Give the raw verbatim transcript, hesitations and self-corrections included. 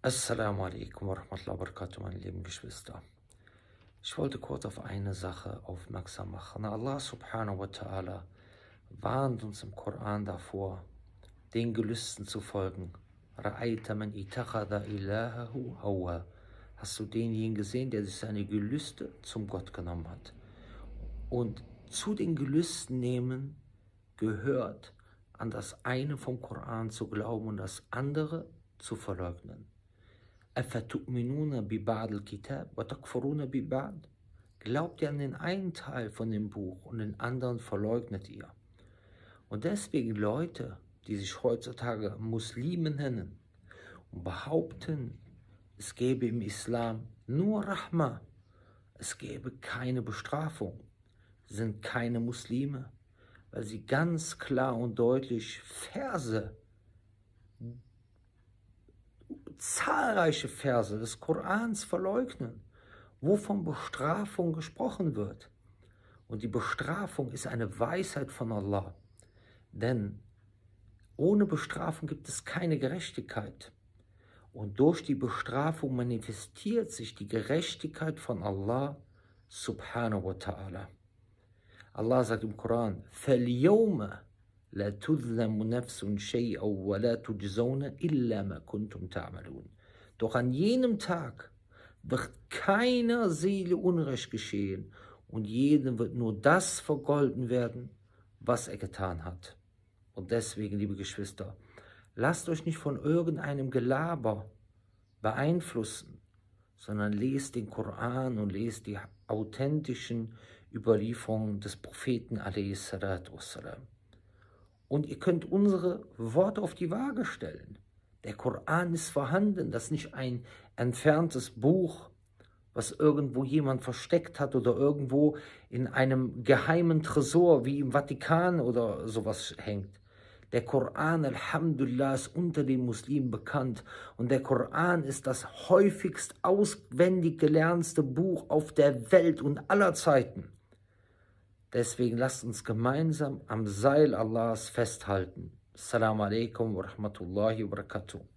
Assalamu alaikum wa rahmatullahi wa barakatuh, meine lieben Geschwister. Ich wollte kurz auf eine Sache aufmerksam machen. Allah subhanahu wa ta'ala warnt uns im Koran davor, den Gelüsten zu folgen. Ra'aita man itakhadha ilahahu hawa. Hast du denjenigen gesehen, der sich seine Gelüste zum Gott genommen hat? Und zu den Gelüsten nehmen gehört, an das eine vom Koran zu glauben und das andere zu verleugnen. أَفَتُؤْمِنُونَ بِبَعْضِ الْكِتَابِ وَتَكْفُرُونَ بِبَعْضِ. Glaubt ihr an den einen Teil von dem Buch und den anderen verleugnet ihr. Und deswegen Leute, die sich heutzutage Muslime nennen und behaupten, es gäbe im Islam nur Rahma, es gäbe keine Bestrafung, sind keine Muslime, weil sie ganz klar und deutlich Verse, zahlreiche Verse des Korans verleugnen, wo von Bestrafung gesprochen wird. Und die Bestrafung ist eine Weisheit von Allah. Denn ohne Bestrafung gibt es keine Gerechtigkeit. Und durch die Bestrafung manifestiert sich die Gerechtigkeit von Allah subhanahu wa ta'ala. Allah sagt im Koran, فَالْيَوْمَ لا تظلم نفس شيئا ولا تجزون إلا ما كنتم تعملون. Doch an jenem Tag wird keiner Seele Unrecht geschehen und jedem wird nur das vergolten werden, was er getan hat. Und deswegen, liebe Geschwister, lasst euch nicht von irgendeinem Gelaber beeinflussen, sondern lest den Koran und lest die authentischen Überlieferungen des Propheten a.s. Und ihr könnt unsere Worte auf die Waage stellen. Der Koran ist vorhanden, das ist nicht ein entferntes Buch, was irgendwo jemand versteckt hat oder irgendwo in einem geheimen Tresor wie im Vatikan oder sowas hängt. Der Koran, Alhamdulillah, ist unter den Muslimen bekannt und der Koran ist das häufigst auswendig gelernte Buch auf der Welt und aller Zeiten. Deswegen lasst uns gemeinsam am Seil Allahs festhalten. Assalamu alaikum wa rahmatullahi wa barakatuh.